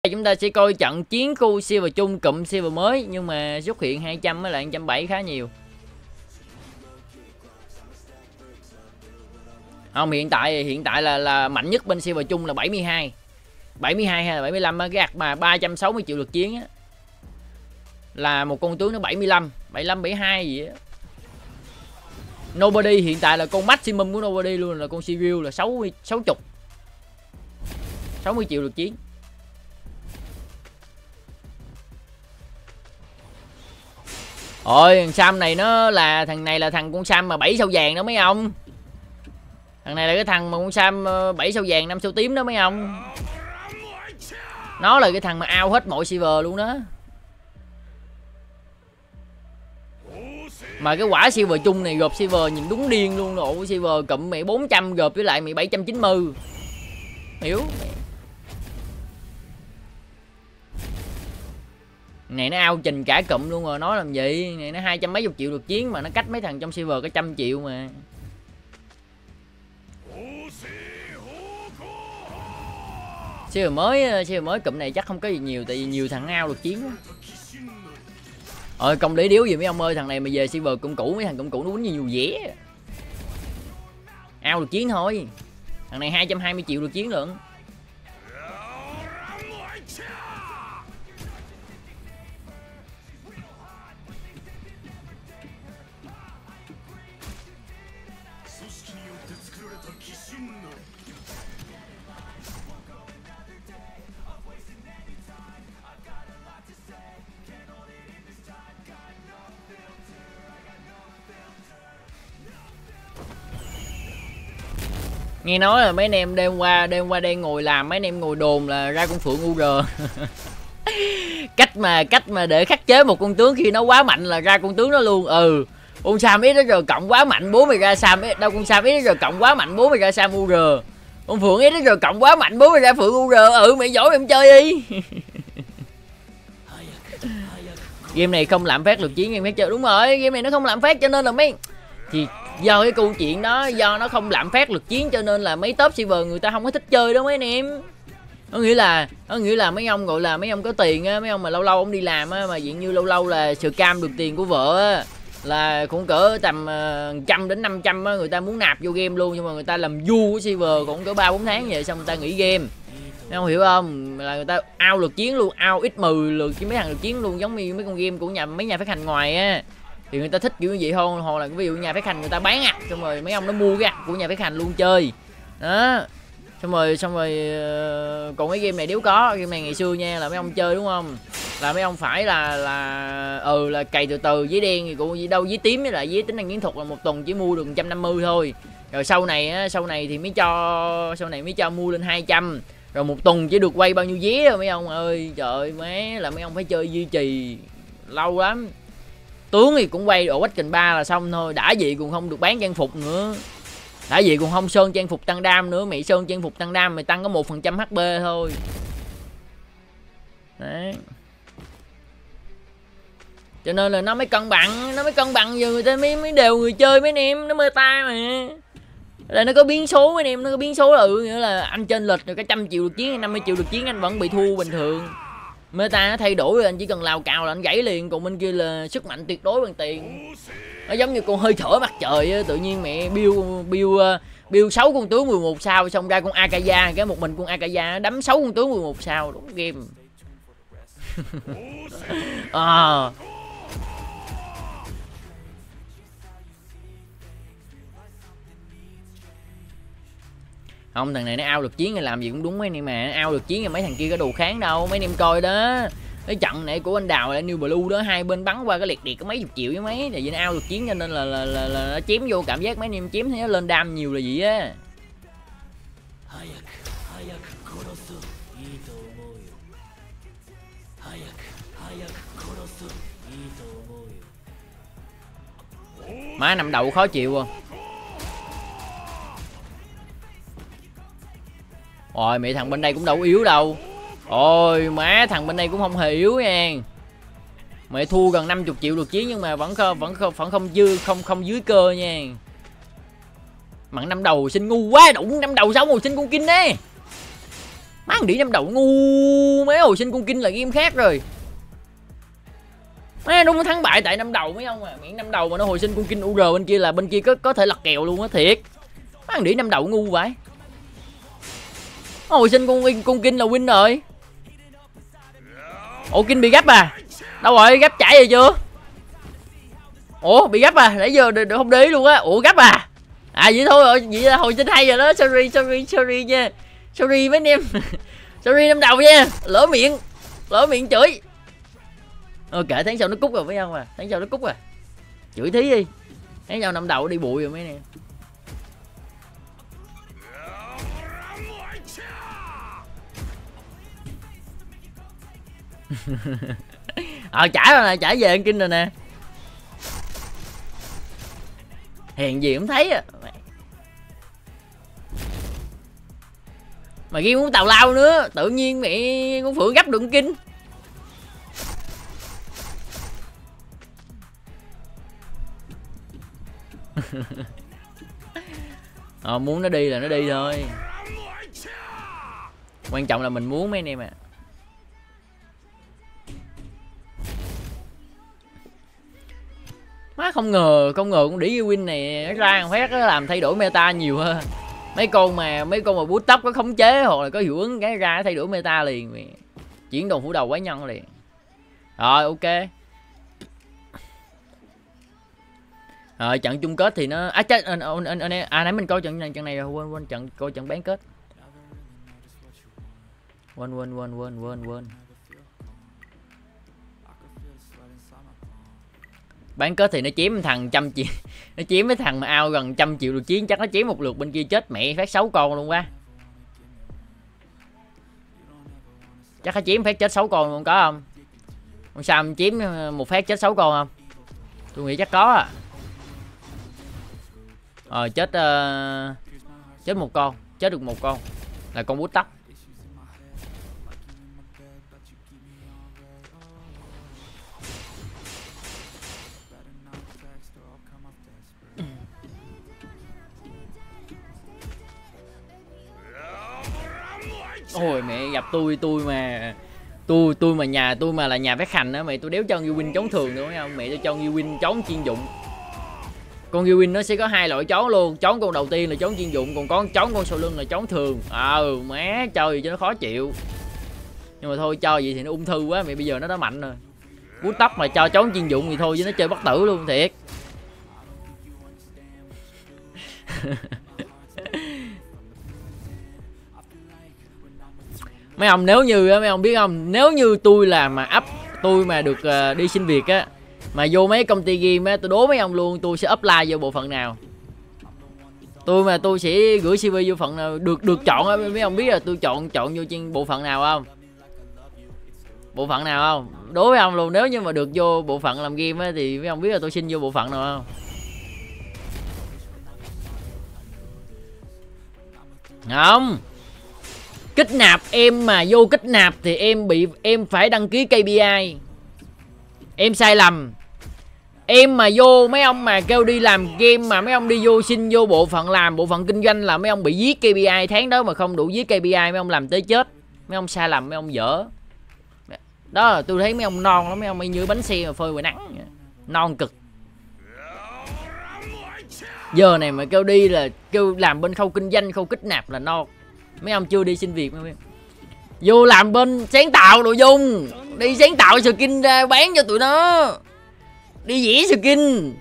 Chúng ta sẽ coi trận chiến khu silver chung cụm silver mới, nhưng mà xuất hiện 200 với lại 170 khá nhiều. Không, hiện tại là mạnh nhất bên silver chung là 72 hay là 75 á, cái ạc mà 360 triệu lượt chiến á, là một con tướng nó 75 72 gì á. Nobody hiện tại là con maximum của Nobody luôn, là con Sirius là 60 triệu lượt chiến. Ôi thằng Sam này nó là thằng này là thằng con Sam mà 7 sao vàng đó mấy ông. Thằng này là cái thằng mà con Sam 7 sao vàng 5 sao tím đó mấy ông. Nó là cái thằng mà out hết mọi silver luôn đó. Mà cái quả silver chung này gộp silver nhìn đúng điên luôn rồi. Silver cụm mày 400 gộp với lại mày 790. Hiểu. Này nó ao trình cả cụm luôn rồi, nói làm gì. Này nó 200 mấy chục triệu được chiến mà nó cách mấy thằng trong silver có 100 triệu mà. Silver mới cụm này chắc không có gì nhiều, tại vì nhiều thằng ao được chiến đó. Rồi công lý điếu gì mấy ông ơi, thằng này mà về silver cụm cũ, mấy thằng cụm cũ nó quýnh nhiều vé. Ao được chiến thôi. Thằng này 220 triệu được chiến lượng. Nghe nói là mấy anh em đêm qua đang ngồi làm, mấy anh em ngồi đồn là ra con Phượng UR. cách mà để khắc chế một con tướng khi nó quá mạnh là ra con tướng đó luôn. Con Sam XR cộng quá mạnh bố mày ra Sam đâu, con Sam XR cộng quá mạnh bố mày ra Sam UR. Con Phượng XR cộng quá mạnh bố mày ra Phượng UR. Mày giỏi em chơi đi. Game này không lạm phát lượt chiến, game phát chơi đúng rồi, game này nó không lạm phát cho nên là mấy thì do cái câu chuyện đó, do nó không lạm phát lực chiến cho nên là mấy top silver người ta không có thích chơi đó mấy anh em. Nó nghĩa là mấy ông gọi là mấy ông có tiền á, mấy ông mà lâu lâu ông đi làm á, mà dạng như lâu lâu là scam được tiền của vợ á, là cũng cỡ tầm 100 đến 500 á, người ta muốn nạp vô game luôn, nhưng mà người ta làm du của silver cũng cỡ 3-4 tháng vậy xong người ta nghỉ game. Mấy ông hiểu không? Là người ta out lượt chiến luôn, out x10 lượt với mấy thằng lượt chiến luôn, giống như mấy con game của mấy nhà phát hành ngoài á. Thì người ta thích kiểu như vậy thôi, hoặc là ví dụ nhà phát hành người ta bán xong rồi mấy ông nó mua cái của nhà phát hành luôn chơi đó. Xong rồi còn cái game này nếu có game này ngày xưa nha, là mấy ông chơi đúng không, là mấy ông phải là cày từ từ. Giấy đen thì cũng gì đâu, giấy tím với lại giấy tính năng chiến thuật là một tuần chỉ mua được 150 thôi. Rồi sau này thì mới cho mua lên 200, rồi một tuần chỉ được quay bao nhiêu vé rồi mấy ông ơi. Trời má, là mấy ông phải chơi duy trì lâu lắm. Tướng thì cũng quay độ Awaken 3 là xong thôi, đã vậy cũng không được bán trang phục nữa, đã vậy cũng không sơn trang phục tăng đam nữa. Mày sơn trang phục tăng đam mày tăng có 1% HP thôi đấy. Cho nên là nó mới cân bằng giờ người ta mới đều người chơi mấy anh em, nó meta mà. Là nó có biến số mấy anh em, nó có biến số là nghĩa là anh trên lệch rồi cả 100 triệu được chiến hay 50 triệu được chiến anh vẫn bị thua bình thường. Meta nó thay đổi rồi, anh chỉ cần lào cào là anh gãy liền, còn bên kia là sức mạnh tuyệt đối bằng tiền. Nó giống như con hơi thở mặt trời á, tự nhiên mẹ build 6 con tướng 11 sao xong ra con Akaya, cái một mình con Akaya đấm 6 con tướng 11 sao, đúng game. Không, thằng này nó ao được chiến thì làm gì cũng đúng mấy anh em, mà ao được chiến thì mấy thằng kia có đồ kháng đâu mấy anh em coi đó. Cái trận này của anh Đào lại New Blue đó, hai bên bắn qua cái liệt điệt có mấy chục triệu với mấy, tại vì nó ao được chiến cho nên là nó chém vô cảm giác mấy anh em chém thấy nó lên đam nhiều là gì á. Má nằm đầu khó chịu à. Rồi mẹ thằng bên đây cũng đâu yếu đâu. Ôi má thằng bên đây cũng không hề yếu nha. Mẹ thua gần 50 triệu được chiến nhưng mà vẫn không dưới cơ nha. Mặn năm đầu xin ngu quá, đụng năm đầu xong rồi xin con kinh đấy. Má thằng đĩ năm đầu ngu, mấy hồi sinh cung kinh là game khác rồi. Má đúng thắng bại tại năm đầu mấy ông à, miệng năm đầu mà nó hồi sinh cung kinh UR bên kia là bên kia có thể lật kèo luôn á, thiệt. Má thằng đĩ năm đầu ngu vậy. Hồi sinh cung kinh là win rồi. Ủa kinh bị gấp à? Đâu rồi, gấp chạy rồi chưa? Ủa bị gấp à? Nãy giờ không để ý luôn á. Ủa gấp à? À vậy thôi rồi, vậy là hồi sinh hay rồi đó. Sorry nha. Sorry mấy anh em. Sorry năm đầu nha. Lỡ miệng chửi. Kệ tháng sau nó cút rồi mấy ông à. Tháng sau nó cút à. Chửi thí đi. Tháng sau năm đầu đi bụi rồi mấy anh em. Trả rồi nè, trả về ăn kinh rồi nè. Hèn gì cũng thấy à. Mà game cũng tào lao nữa, tự nhiên mẹ con Phượng gấp được kinh. Muốn nó đi là nó đi thôi. Quan trọng là mình muốn mấy anh em à. Má không ngờ con đĩ win này nó ra phát nó làm thay đổi meta nhiều hơn. Mấy con mà bút tóc có khống chế hoặc là có hiệu ứng cái ra thay đổi meta liền mày. Chuyển đồn phủ đầu quái nhân liền. Rồi ok. Rồi trận chung kết thì nó chết nãy mình coi trận này rồi, quên coi trận bán kết. Quên. Bán kết thì nó chém thằng 100 triệu. Nó chém mấy thằng mà ao gần 100 triệu được chiến, chắc nó chém một lượt bên kia chết mẹ phát 6 con luôn quá. Chắc nó chém phát chết 6 con luôn có không? Con sao chém một phát chết 6 con không? Tôi nghĩ chắc có à. Chết một con, chết được một con là con bút tóc. Ôi mẹ gặp tôi mà nhà tôi mà là nhà phát hành á mày, tôi đéo cho con Win chón thường nữa không mẹ, tôi cho con Win chón chuyên dụng. Con Win nó sẽ có 2 loại chón luôn, chón con đầu tiên là chón chuyên dụng, còn con sau lưng là chón thường. Má cho gì cho nó khó chịu. Nhưng mà thôi cho vậy thì nó ung thư quá mẹ, bây giờ nó đã mạnh rồi. Bút tóc mà cho chón chuyên dụng thì thôi chứ nó chơi bất tử luôn thiệt. Mấy ông nếu như mấy ông biết không, nếu như tôi là mà tôi mà được đi xin việc á, mà vô mấy công ty game á, tôi đố mấy ông luôn tôi sẽ apply vô bộ phận nào. Tôi sẽ gửi CV vô phận nào được chọn á, mấy ông biết là tôi chọn vô trên bộ phận nào không? Bộ phận nào không? Đố mấy ông luôn, nếu như mà được vô bộ phận làm game á thì mấy ông biết là tôi xin vô bộ phận nào không? Không. Kích nạp em mà vô kích nạp thì em phải đăng ký KPI. Em sai lầm. Em mà vô mấy ông mà kêu đi làm game mà mấy ông đi vô xin vô bộ phận làm bộ phận kinh doanh là mấy ông bị giết KPI, tháng đó mà không đủ giết KPI mấy ông làm tới chết. Mấy ông sai lầm, mấy ông dở. Đó là tôi thấy mấy ông non lắm, mấy ông như bánh xe mà phơi ngoài nắng. Non cực. Giờ này mà kêu đi là kêu làm bên khâu kinh doanh, khâu kích nạp là non. Mấy ông chưa đi xin việc mấy em. Vô làm bên sáng tạo nội dung, đi sáng tạo skin ra bán cho tụi nó, đi vẽ skin,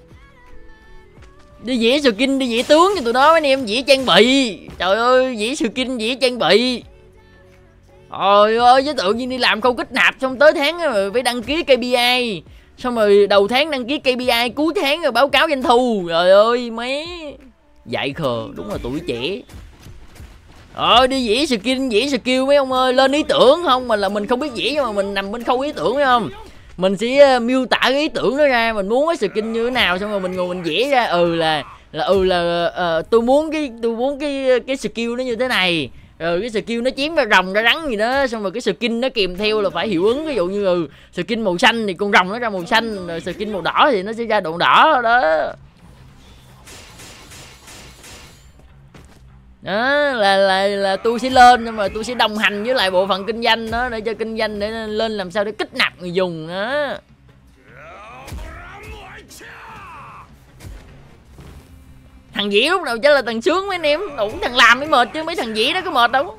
đi vẽ tướng cho tụi nó. Mấy anh em vẽ trang bị, trời ơi vẽ skin vẽ trang bị. Trời ơi chứ tự nhiên đi làm khâu kích nạp xong tới tháng rồi phải đăng ký KPI, xong rồi đầu tháng đăng ký KPI, cuối tháng rồi báo cáo doanh thu. Trời ơi mấy dại khờ, đúng là tuổi trẻ. Đi vẽ skin, vẽ skill mấy ông ơi, lên ý tưởng không mà là mình không biết vẽ, nhưng mà mình nằm bên khâu ý tưởng phải không? Mình sẽ miêu tả cái ý tưởng đó ra, mình muốn cái skin như thế nào, xong rồi mình ngồi mình vẽ ra tôi muốn cái skill nó như thế này, rồi cái skill nó chém ra rồng ra rắn gì đó, xong rồi cái skin nó kèm theo là phải hiệu ứng, ví dụ như skin màu xanh thì con rồng nó ra màu xanh, rồi skin màu đỏ thì nó sẽ ra độ đỏ đó. đó là tôi sẽ lên, nhưng mà tôi sẽ đồng hành với lại bộ phận kinh doanh đó, để cho kinh doanh để lên làm sao để kích nạp người dùng đó. Thằng Dĩ lúc đầu chắc là thằng sướng mấy anh em, đủ thằng làm mới mệt chứ mấy thằng Dĩ đó có mệt đâu.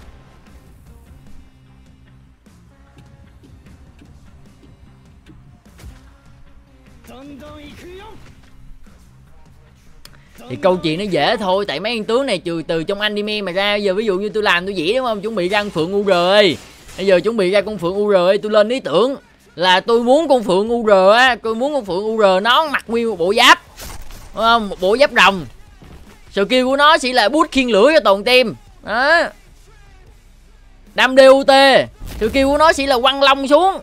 Thì câu chuyện nó dễ thôi, tại mấy con tướng này từ trong anime mà ra. Giờ ví dụ như tôi làm tôi vẽ đúng không, chuẩn bị ra con phượng UR ơi, bây giờ chuẩn bị ra con phượng UR ơi, tôi lên ý tưởng là tôi muốn con phượng UR á, tôi muốn con phượng UR nó mặc nguyên một bộ giáp, đúng không, một bộ giáp rồng, skill của nó sẽ là bút khiên lửa cho toàn team đó, đam DUT, skill của nó sẽ là quăng lông xuống,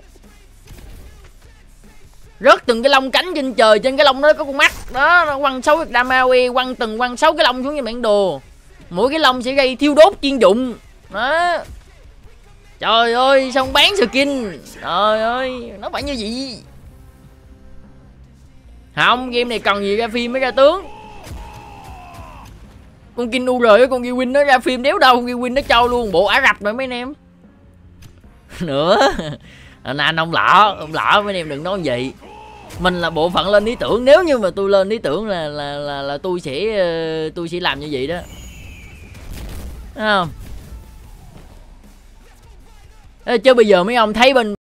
rớt từng cái lông cánh trên trời, trên cái lông đó có con mắt đó, nó quăng 6 cái Damawi, quăng 6 cái lông xuống trên bản đồ, mỗi cái lông sẽ gây thiêu đốt chuyên dụng đó. Trời ơi, xong bán skin, trời ơi, nó phải như vậy. Không, game này cần gì ra phim mới ra tướng. Con King UR với con Gwyn nó ra phim đéo đâu, con Gwyn nó cho luôn bộ Ả Rập rồi mấy anh em. Nữa anh ông lọ mấy anh em đừng nói vậy. Mình là bộ phận lên ý tưởng, nếu như mà tôi lên ý tưởng là tôi sẽ làm như vậy đó. Thấy không? Chứ bây giờ mấy ông thấy bên